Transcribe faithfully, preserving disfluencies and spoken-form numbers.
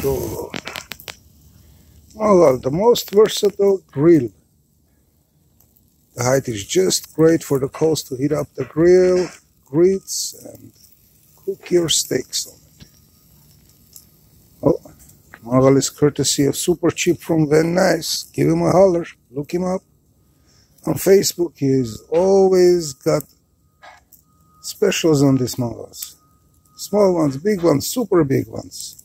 go. Manghal, the most versatile grill. The height is just great for the coast to heat up the grill, grits, and cook your steaks on it. Oh, Manghal is courtesy of Super Cheap from Van Nuys. Give him a holler. Look him up on Facebook. He's always got specials on these Manghals. Small ones, big ones, super big ones.